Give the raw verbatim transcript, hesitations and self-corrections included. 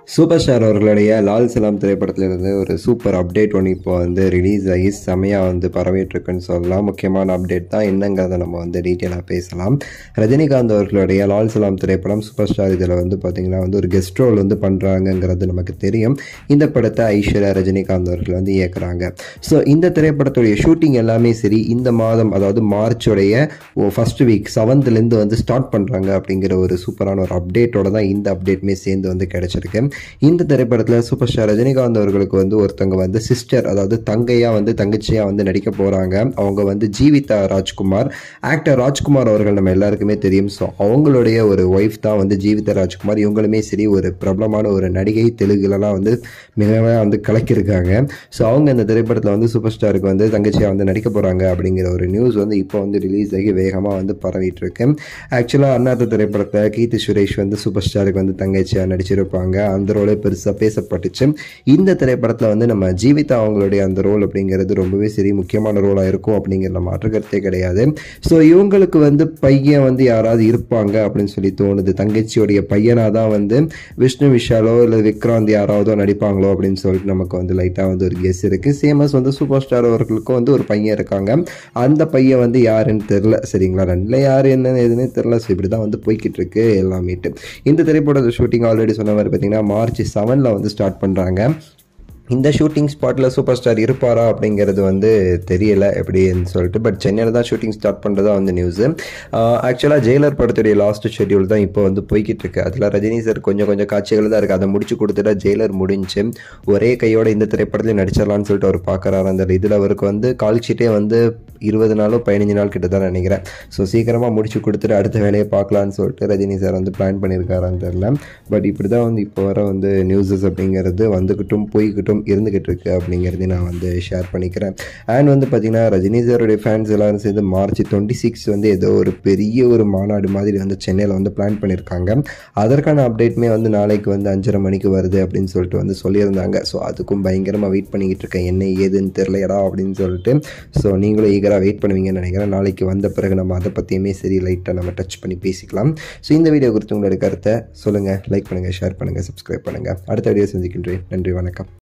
Super star அவர்களுடைய லால் சலாம் திரைப்படத்திலிருந்து ஒரு சூப்பர் அப்டேட் ஒன்று இப்போ வந்து ரிலீஸ் ஆகி செமையாக வந்து பரவிட்டுருக்குன்னு சொல்லலாம். முக்கியமான அப்டேட் தான் என்னங்கிறத நம்ம வந்து டீட்டெயிலாக பேசலாம். ரஜினிகாந்த் அவர்களுடைய லால் சலாம் திரைப்படம் சூப்பர் ஸ்டார் இதில் வந்து பார்த்திங்கன்னா வந்து ஒரு கெஸ்ட் ரோல் வந்து பண்ணுறாங்கங்கிறது நமக்கு தெரியும். இந்த படத்தை ஐஸ்வர்யா ரஜினிகாந்த் அவர்கள் வந்து இயக்குறாங்க. ஸோ இந்த திரைப்படத்துடைய ஷூட்டிங் எல்லாமே சரி இந்த மாதம் அதாவது மார்ச்சுடைய ஃபர்ஸ்ட் வீக் செவன்த்லேருந்து வந்து ஸ்டார்ட் பண்ணுறாங்க அப்படிங்கிற ஒரு சூப்பரான ஒரு அப்டேட்டோட தான் இந்த அப்டேட்டுமே சேர்ந்து வந்து கிடைச்சிருக்கு. இந்த திரைப்படத்தில் சூப்பர் ஸ்டார் ரஜினிகாந்த் அவர்களுக்கு வந்து ஒருத்தவங்க வந்து சிஸ்டர் அதாவது தங்கையா வந்து தங்கச்சியா வந்து நடிக்க போறாங்க. அவங்க வந்து ஜீவிதா ராஜ்குமார், ஆக்டர் ராஜ்குமார் அவர்கள் நம்ம எல்லாருக்குமே தெரியும். ஸோ அவங்களுடைய ஒரு ஒய்ஃப் தான் வந்து ஜீவிதா ராஜ்குமார். இவங்களுமே சரி ஒரு பிரபலமான ஒரு நடிகை, தெலுங்குலலாம் வந்து மிகவும் வந்து கலக்கியிருக்காங்க. ஸோ அவங்க இந்த திரைப்படத்தில் வந்து சூப்பர் ஸ்டாருக்கு வந்து தங்கச்சியா வந்து நடிக்க போறாங்க அப்படிங்கிற ஒரு நியூஸ் வந்து இப்போ வந்து ரிலீஸ் ஆகி வேகமாக வந்து பரவிட்டு இருக்கு. ஆக்சுவலாக அண்ணாத்த திரைப்படத்தில் கீர்த்தி சுரேஷ் வந்து சூப்பர் ஸ்டாருக்கு வந்து தங்கச்சியா நடிச்சிருப்பாங்க. அந்த ரோலே பெருசாக பேசப்பட்டுச்சு. இந்த திரைப்படத்தில் வந்து நம்ம ஜீவிதா அவங்களுடைய அந்த ரோல் அப்படிங்கிறது ரொம்பவே சரி முக்கியமான ரோலாக இருக்கும் அப்படிங்கிற மாற்று கருத்தே கிடையாது. ஸோ இவங்களுக்கு வந்து பையன் வந்து யாராவது இருப்பாங்க அப்படின்னு சொல்லி தோணுது. தங்கச்சியோடைய பையனாக தான் வந்து விஷ்ணு விஷாலோ இல்லை விக்ராந்த் யாராவதோ நடிப்பாங்களோ அப்படின்னு சொல்லிட்டு நமக்கு வந்து லைட்டாக வந்து ஒரு கெஸ் இருக்குது. சேமஸ் வந்து சூப்பர் ஸ்டார் அவர்களுக்கும் வந்து ஒரு பையன் இருக்காங்க. அந்த பையன் வந்து யாருன்னு தெரில. சரிங்களா, ரெண்டில் யார் என்னன்னு எதுன்னு தெரில. ஸோ இப்படி தான் வந்து போய்கிட்டு இருக்கு எல்லாமேட்டு. இந்த திரைப்படத்தை ஷூட்டிங் ஆல்ரெடி சொன்ன மாதிரி பார்த்தீங்கன்னா மார்ச் செவனில் வந்து ஸ்டார்ட் பண்ணுறாங்க. இந்த ஷூட்டிங் ஸ்பாட்டில் சூப்பர் ஸ்டார் இருப்பாரா அப்படிங்கிறது வந்து தெரியல எப்படின்னு சொல்லிட்டு. பட் சென்னையில் தான் ஷூட்டிங் ஸ்டார்ட் பண்ணுறதா வந்து நியூஸு. ஆக்சுவலாக ஜெயிலர் படத்துடைய லாஸ்ட் ஷெட்யூல் தான் இப்போ வந்து போய்கிட்டு இருக்கு. அதில் ரஜினி சார் கொஞ்சம் கொஞ்சம் காட்சிகள் தான் இருக்குது. அதை முடிச்சு கொடுத்துட்டா ஜெயிலர் முடிஞ்சு ஒரே கையோட இந்த திரைப்படத்தில் நடிச்சிடலான்னு சொல்லிட்டு அவர் பார்க்குறாரு. அந்த இதில் அவருக்கு வந்து கால் ஷீட்டே வந்து இருபது நாளோ பதினஞ்சு நாள் கிட்ட தான் நினைக்கிறேன். ஸோ சீக்கிரமாக முடிச்சு கொடுத்துட்டு அடுத்த வேலையை பார்க்கலான்னு சொல்லிட்டு ரஜினி சார் வந்து பிளான் பண்ணியிருக்காரான்னு தெரியல. பட் இப்படி தான் வந்து இப்போ வர வந்து நியூஸஸ் அப்படிங்கிறது வந்துக்கிட்டும் போய்கிட்டும் இருந்துகிட்டு இருக்கு அப்படிங்கிறதையும் நான் வந்து ஷேர் பண்ணிக்கிறேன். அண்ட் வந்து பார்த்தீங்கன்னா ரஜினி சாருடைய ஃபேன்ஸ் எல்லாரும் சேர்ந்து மார்ச் டுவெண்ட்டி சிக்ஸ் வந்து ஏதோ ஒரு பெரிய ஒரு மாநாடு மாதிரி வந்து சென்னையில் வந்து பிளான் பண்ணியிருக்காங்க. அதற்கான அப்டேட்டுமே வந்து நாளைக்கு வந்து அஞ்சரை மணிக்கு வருது அப்படின்னு சொல்லிட்டு வந்து சொல்லியிருந்தாங்க. ஸோ அதுக்கும் பயங்கரமாக வெயிட் பண்ணிக்கிட்டு இருக்கேன். என்ன ஏதுன்னு தெரியலையடா அப்படின்னு சொல்லிட்டு. ஸோ நீங்களும் ஈகராக வெயிட் பண்ணுவீங்கன்னு நினைக்கிறேன். நாளைக்கு வந்த பிறகு நம்ம அதை பற்றியுமே சரி லைட்டாக நம்ம டச் பண்ணி பேசிக்கலாம். ஸோ இந்த வீடியோ குறித்து உங்களுடைய கருத்தை சொல்லுங்கள். லைக் பண்ணுங்கள், ஷேர் பண்ணுங்கள், சப்ஸ்கிரைப் பண்ணுங்கள். அடுத்த வீடியோ சந்திக்கின்றேன். நன்றி, வணக்கம்.